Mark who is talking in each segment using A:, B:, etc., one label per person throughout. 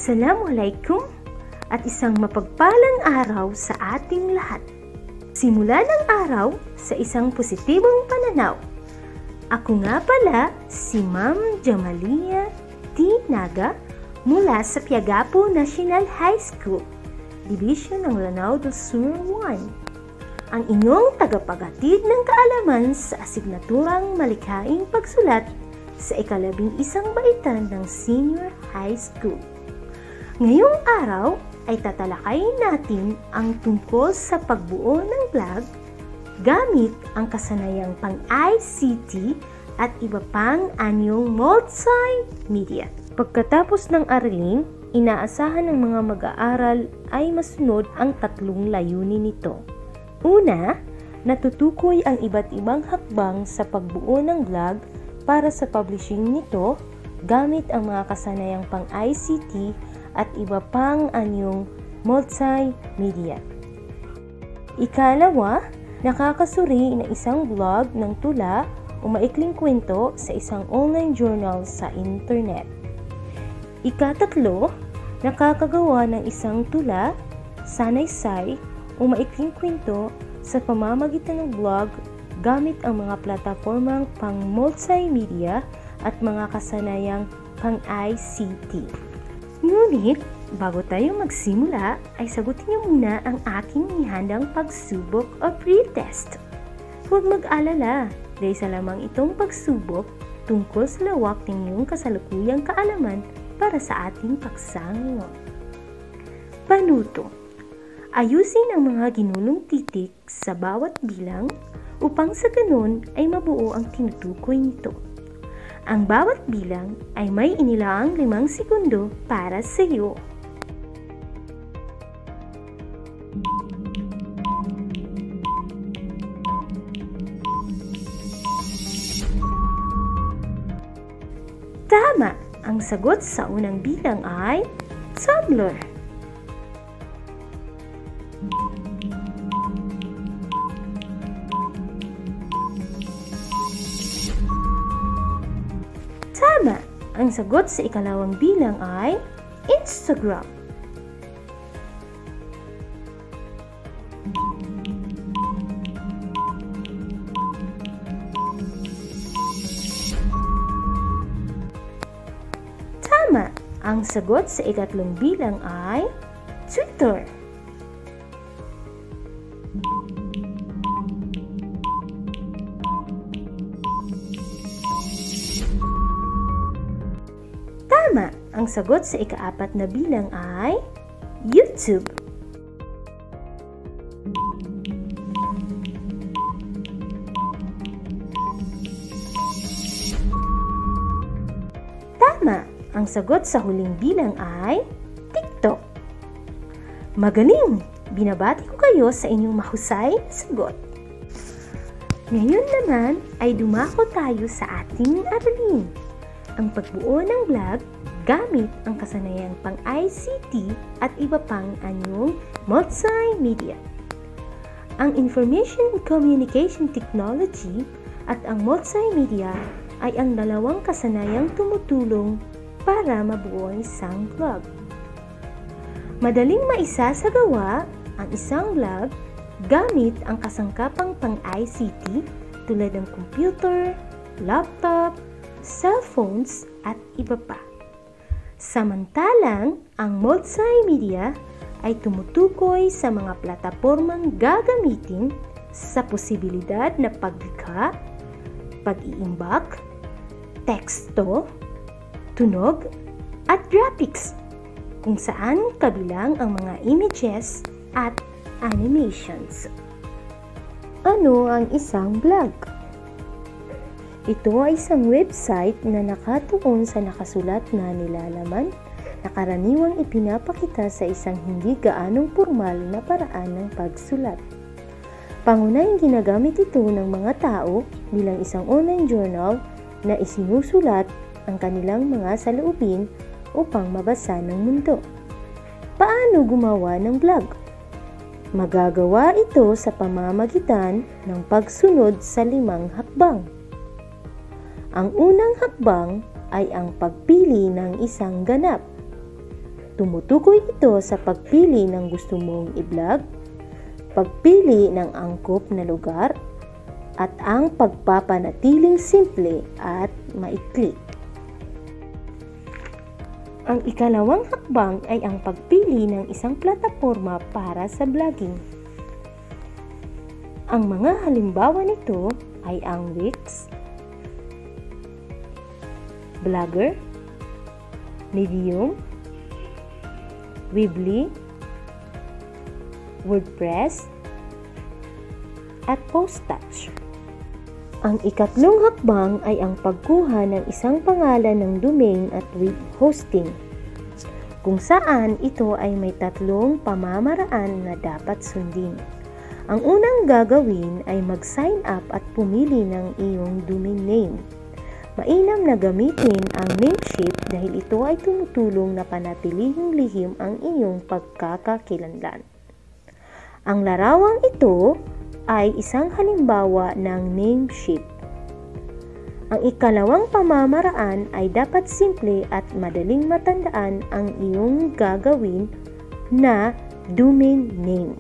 A: Assalamualaikum at isang mapagpalang araw sa ating lahat. Simula ng araw sa isang positibong pananaw. Ako nga pala si Ma'am Jamaliah Naga mula sa Pagbuo National High School, Division ng Lanao del Sur 1. Ang inyong tagapaghatid ng kaalaman sa asignaturang Malikhaing Pagsulat sa ika-11 baitan ng Senior High School. Ngayong araw ay tatalakayin natin ang tungkol sa pagbuo ng vlog gamit ang kasanayang Pang-ICT at iba pang Anyong Multimedia. Pagkatapos ng aralin, inaasahan ng mga mag-aaral ay masunod ang tatlong layunin nito. Una, natutukoy ang iba't ibang hakbang sa pagbuo ng vlog para sa publishing nito gamit ang mga kasanayang Pang-ICT at iba pang Anyong Multimedia. Ikalawa, nakakasuri ng isang vlog ng tula o maikling kwento sa isang online journal sa internet. Ikatatlo, nakakagawa ng isang tula, sanaysay o maikling kwento sa pamamagitan ng vlog gamit ang mga platapormang pang-multimedia at mga kasanayang Pang-ICT. Ngunit, bago tayo magsimula, ay sagutin niyo muna ang aking ihandang pagsubok o pre-test. Huwag mag-alala, dahil sa lamang itong pagsubok tungkol sa lawak ng iyong kasalukuyang kaalaman para sa ating paksang ngayon. Panuto. Ayusin ang mga ginulong titik sa bawat bilang upang sa ganun ay mabuo ang tinutukoy nito. Ang bawat bilang ay may inilaang 5 segundo para sa iyo. Tama! Ang sagot sa unang bilang ay tumbler. Tama! Ang sagot sa ikalawang bilang ay Instagram. Tama! Ang sagot sa ikatlong bilang ay Twitter. Tama! Ang sagot sa ikaapat na bilang ay YouTube. Tama! Ang sagot sa huling bilang ay TikTok. Magaling! Binabati ko kayo sa inyong mahusay na sagot. Ngayon naman ay dumako tayo sa ating aralin. Ang pagbuo ng vlog gamit ang kasanayang Pang-ICT at iba pang Anyong Multimedia. Ang Information Communication Technology at ang Multimedia ay ang dalawang kasanayang tumutulong para mabuo ang isang vlog. Madaling maisasagawa ang isang vlog gamit ang kasangkapang Pang-ICT tulad ng computer, laptop, cellphones at iba pa. Samantalang, ang multimedia ay tumutukoy sa mga platapormang gagamitin sa posibilidad na paglikha, pag-iimbak, teksto, tunog, at graphics, kung saan kabilang ang mga images at animations. Ano ang isang vlog? Ito ay isang website na nakatuon sa nakasulat na nilalaman na karaniwang ipinapakita sa isang hindi gaanong formal na paraan ng pagsulat. Pangunahing ginagamit ito ng mga tao bilang isang online journal na isinusulat ang kanilang mga saloobin upang mabasa ng mundo. Paano gumawa ng vlog? Magagawa ito sa pamamagitan ng pagsunod sa 5 hakbang. Ang unang hakbang ay ang pagpili ng isang ganap. Tumutukoy ito sa pagpili ng gusto mong i-vlog, pagpili ng angkop na lugar, at ang pagpapanatiling simple at maikli. Ang ikalawang hakbang ay ang pagpili ng isang plataporma para sa vlogging. Ang mga halimbawa nito ay ang Wix, Blogger, Medium, Weebly, WordPress, at PostTouch. Ang ikatlong hakbang ay ang pagkuha ng isang pangalan ng domain at web hosting, kung saan ito ay may tatlong pamamaraan na dapat sundin. Ang unang gagawin ay mag-sign up at pumili ng iyong domain name. Mainam na gamitin ang Namecheap dahil ito ay tumutulong na panatilihing lihim ang iyong pagkakakilanlan. Ang larawang ito ay isang halimbawa ng Namecheap. Ang ikalawang pamamaraan ay dapat simple at madaling matandaan ang iyong gagawin na domain name.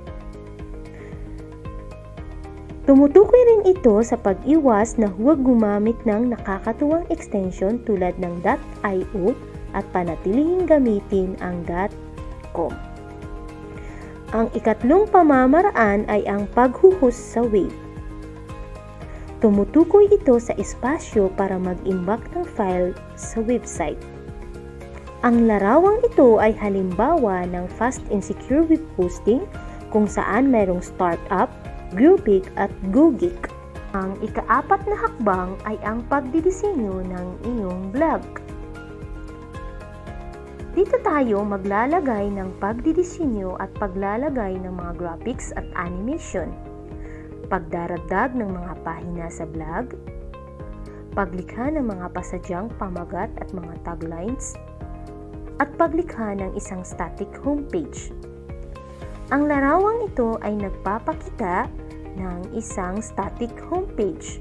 A: Tumutukoy rin ito sa pag-iwas na huwag gumamit ng nakakatuwang extension tulad ng .io at panatilihing gamitin ang .com. Ang ikatlong pamamaraan ay ang paghuhus sa web. Tumutukoy ito sa espasyo para mag-imbak ng file sa website. Ang larawang ito ay halimbawa ng fast and secure web hosting kung saan mayroong startup, Groupik at GoGeek. Ang ikaapat na hakbang ay ang pagdidisenyo ng iyong blog. Dito tayo maglalagay ng pagdidisenyo at paglalagay ng mga graphics at animation, pagdaragdag ng mga pahina sa blog, paglikha ng mga pasadyang pamagat at mga taglines, at paglikha ng isang static homepage. Ang larawang ito ay nagpapakita ng isang static homepage.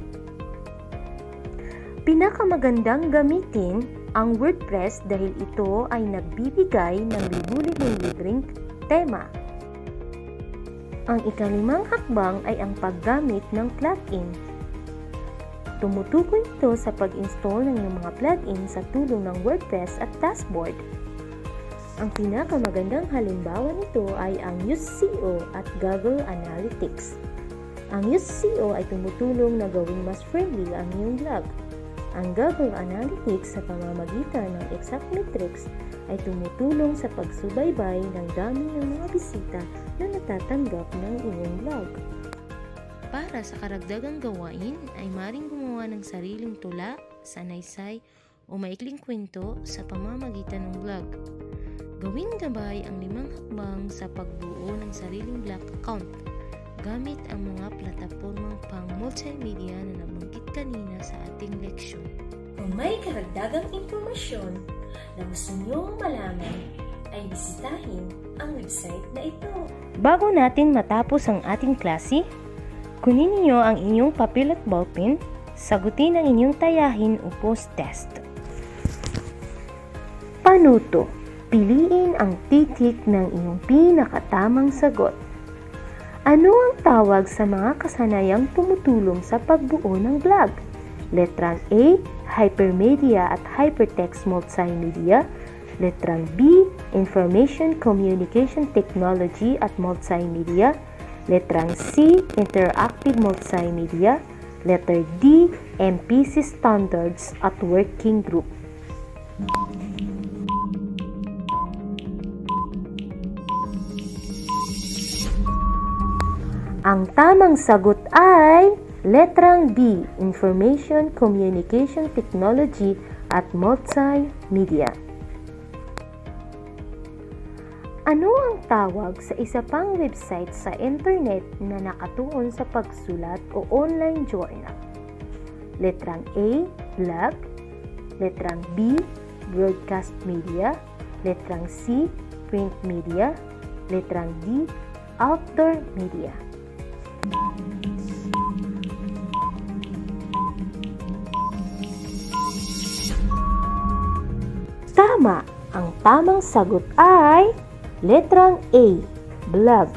A: Pinakamagandang gamitin ang WordPress dahil ito ay nagbibigay ng libu-libong libreng tema. Ang ikalimang hakbang ay ang paggamit ng plugin. Tumutukoy ito sa pag-install ng iyong mga plugin sa tulong ng WordPress at dashboard. Ang pinakamagandang halimbawa nito ay ang SEO at Google Analytics. Ang SEO ay tumutulong na gawing mas friendly ang iyong blog. Ang Google Analytics sa pamamagitan ng exact metrics ay tumutulong sa pagsubaybay ng dami ng mga bisita na natatanggap ng iyong blog. Para sa karagdagang gawain ay maring gumawa ng sariling tula, sanaysay o maikling kwento sa pamamagitan ng blog. Gawing gabay ang 5 hakbang sa pagbuo ng sariling blog account gamit ang mga platapormang pang-multimedia na nabanggit kanina sa ating leksyon. Kung may karagdagang impormasyon na gusto niyong malaman, ay bisitahin ang website na ito. Bago natin matapos ang ating klase, kunin niyo ang inyong papel at ballpen, sagutin ang inyong tayahin o post-test. Panuto. Piliin ang titik ng iyong pinakatamang sagot. Ano ang tawag sa mga kasanayang tumutulong sa pagbuo ng blog? Letrang A, Hypermedia at Hypertext Multimedia. Letrang B, Information Communication Technology at Multimedia. Letrang C, Interactive Multimedia. Letter D, MPC Standards at Working Group. Ang tamang sagot ay letrang B, Information Communication Technology at Multimedia. Ano ang tawag sa isa pang website sa internet na nakatuon sa pagsulat o online journal? Letrang A, blog. Letrang B, broadcast media. Letrang C, print media. Letrang D, outdoor media. Tama! Ang tamang sagot ay letrang A, blog.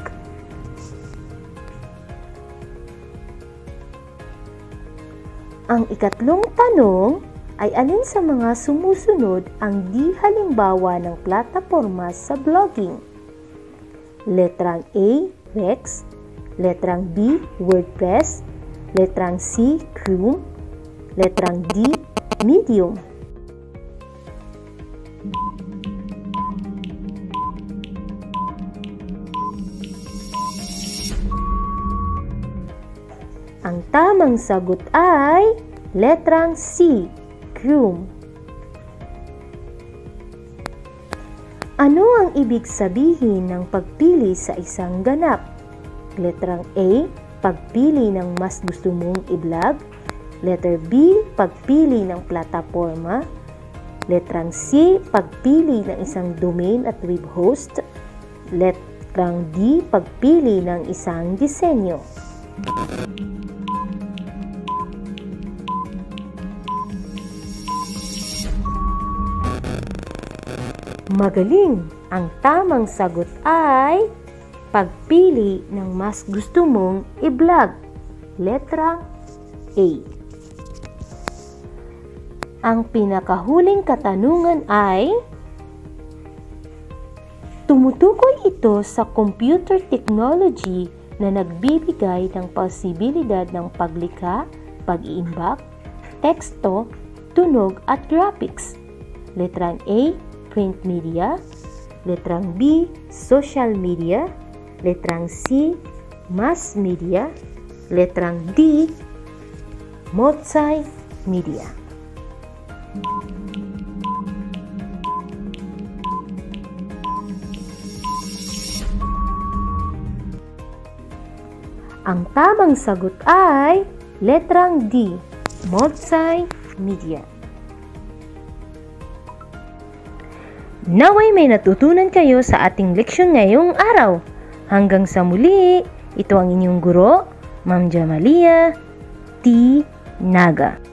A: Ang ikatlong tanong ay alin sa mga sumusunod ang di halimbawa ng plataporma sa blogging? Letrang A, Rex. Letrang B, WordPress. Letrang C, Chrome. Letrang D, Medium. Ang tamang sagot ay letrang C, Chrome. Ano ang ibig sabihin ng pagpili sa isang ganap? Letrang A, pagpili ng mas gusto mong i-blog. Letter B, pagpili ng plataporma. Letrang C, pagpili ng isang domain at web host. Letrang D, pagpili ng isang disenyo. Magaling! Ang tamang sagot ay pagpili ng mas gusto mong i-blog. Letrang A. Ang pinakahuling katanungan ay, tumutukoy ito sa computer technology na nagbibigay ng posibilidad ng paglikha, pag-iimbak, teksto, tunog at graphics. Letrang A, print media. Letrang B, social media. Letrang C, mass media. Letrang D, multimedia. Ang tamang sagot ay letrang D, multimedia. Naway may natutunan kayo sa ating leksyon ngayong araw. Hanggang sa muli, ito ang inyong guro, Ma'am Jamaliah, Naga.